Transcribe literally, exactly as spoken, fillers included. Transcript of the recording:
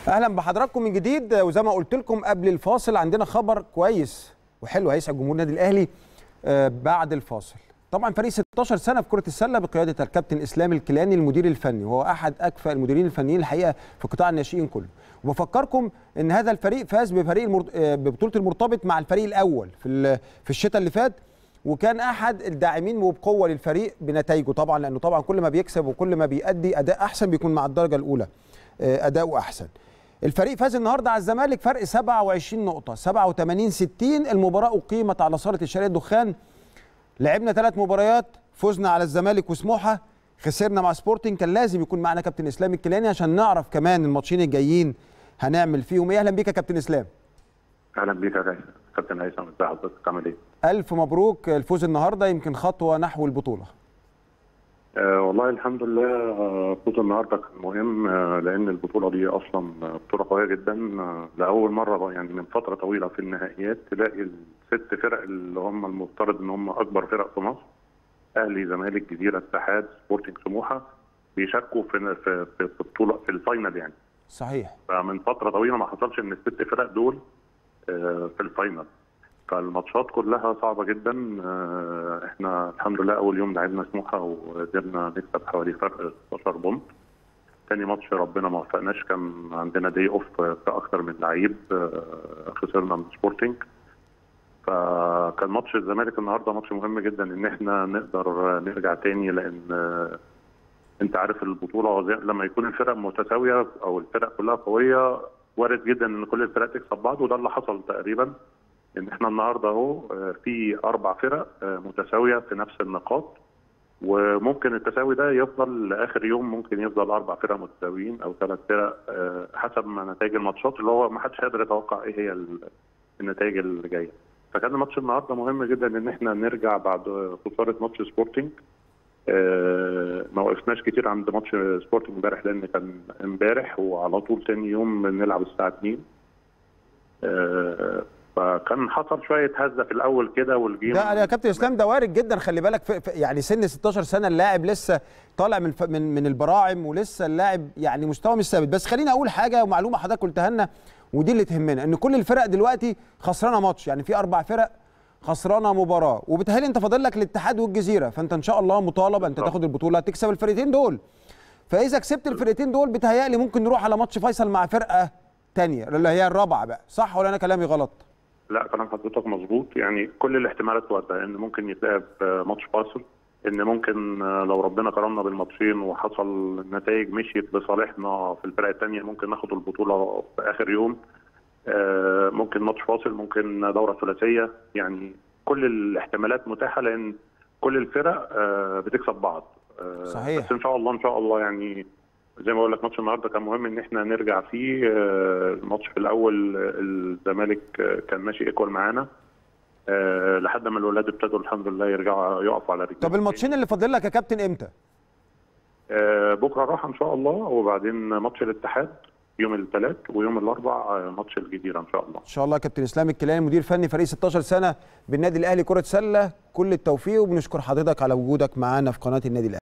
اهلا بحضراتكم من جديد. وزي ما قلت لكم قبل الفاصل عندنا خبر كويس وحلو هيسعد جمهور النادي الاهلي بعد الفاصل. طبعا فريق ستاشر سنه في كره السله بقياده الكابتن اسلام الكيلاني المدير الفني، وهو احد اكفأ المديرين الفنيين الحقيقه في قطاع الناشئين كله. وبفكركم ان هذا الفريق فاز بفريق المرت... ببطوله المرتبط مع الفريق الاول في في الشتاء اللي فات، وكان احد الداعمين وبقوه للفريق بنتائجه طبعا، لانه طبعا كل ما بيكسب وكل ما بيأدي اداء احسن بيكون مع الدرجه الاولى اداؤه احسن. الفريق فاز النهارده على الزمالك فرق سبعة وعشرين نقطه، سبعة وثمانين ستين. المباراه اقيمت على صاله الشرقيه الدخان. لعبنا ثلاث مباريات، فزنا على الزمالك وسموحه، خسرنا مع سبورتنج. كان لازم يكون معنا كابتن اسلام الكيلاني عشان نعرف كمان الماتشين الجايين هنعمل فيهم ايه. اهلا بيك يا كابتن اسلام. اهلا بيك يا ريس. كابتن هيثم ازي حضرتك عامل ايه؟ الف مبروك الفوز النهارده، يمكن خطوه نحو البطوله. أه والله الحمد لله. فوز النهارده كان مهم، أه لان البطوله دي اصلا بطوله قويه جدا. أه لاول مره يعني من فتره طويله في النهائيات تلاقي الست فرق اللي هم المفترض ان هم اكبر فرق في مصر، اهلي زمالك جزيره اتحاد سبورتنج سموحه، بيشاركوا في في في البطوله في الفاينل يعني. صحيح. فمن فتره طويله ما حصلش ان الست فرق دول أه في الفاينل. فالماتشات كلها صعبه جدا. احنا الحمد لله اول يوم لعبنا سموحه وقدرنا نكسب حوالي فرق ستاشر بونت. ثاني ماتش ربنا ما وفقناش، كان عندنا دي اوف في اكثر من لعيب، خسرنا من سبورتنج. فكان ماتش الزمالك النهارده ماتش مهم جدا ان احنا نقدر نرجع تاني، لان انت عارف البطوله لما يكون الفرق متساويه او الفرق كلها قويه وارد جدا ان كل الفرق تكسب بعض، وده اللي حصل تقريبا. ان احنا النهارده اهو في اربع فرق متساويه في نفس النقاط، وممكن التساوي ده يفضل لاخر يوم، ممكن يفضل اربع فرق متساويين او ثلاث فرق حسب ما نتائج الماتشات، اللي هو ما حدش قادر يتوقع ايه هي النتائج اللي جايه. فكان الماتش النهارده مهم جدا ان احنا نرجع بعد خساره ماتش سبورتنج. ما وقفناش كتير عند ماتش سبورتنج امبارح لان كان امبارح، وعلى طول ثاني يوم نلعب الساعه اتنين. فكان حصل شويه هزه في الاول كده والجيم ده يا كابتن اسلام ده وارد جدا. خلي بالك في يعني سن ستاشر سنه، اللاعب لسه طالع من من من البراعم، ولسه اللاعب يعني مستوى مش ثابت. بس خليني اقول حاجه ومعلومه حضرتك قلتها لنا ودي اللي تهمنا، ان كل الفرق دلوقتي خسرانه ماتش، يعني في اربع فرق خسرانه مباراه، وبالتالي انت فاضل لك الاتحاد والجزيره، فانت ان شاء الله مطالب انت تاخد البطوله تكسب الفرقتين دول. فاذا كسبت الفرقتين دول بتهيألي ممكن نروح على ماتش فيصل مع فرقه ثانيه اللي هي الرابعه بقى، صح ولا انا كلامي غلط؟ لا كلام حضرتك مظبوط، يعني كل الاحتمالات وقتها ان ممكن يتلعب ماتش فاصل، ان ممكن لو ربنا كرمنا بالماتشين وحصل النتائج مشيت لصالحنا في الفرق الثانيه ممكن ناخد البطوله في اخر يوم. ممكن ماتش فاصل، ممكن دوره ثلاثيه، يعني كل الاحتمالات متاحه لان كل الفرق بتكسب بعض. صحيح. بس ان شاء الله ان شاء الله يعني زي ما بقول لك ماتش النهارده كان مهم ان احنا نرجع فيه. الماتش في الاول الزمالك كان ماشي ايكوال معانا لحد ما الولاد ابتدوا الحمد لله يرجعوا يقفوا على رجلهم. طب الماتشين اللي فاضل لك يا كابتن امتى؟ بكره راحه ان شاء الله، وبعدين ماتش الاتحاد يوم الثلاث، ويوم الاربع ماتش الجزيره ان شاء الله. ان شاء الله. كابتن اسلام الكيلاني مدير فني فريق ستاشر سنه بالنادي الاهلي كره سله، كل التوفيق، وبنشكر حضرتك على وجودك معانا في قناه النادي الاهلي.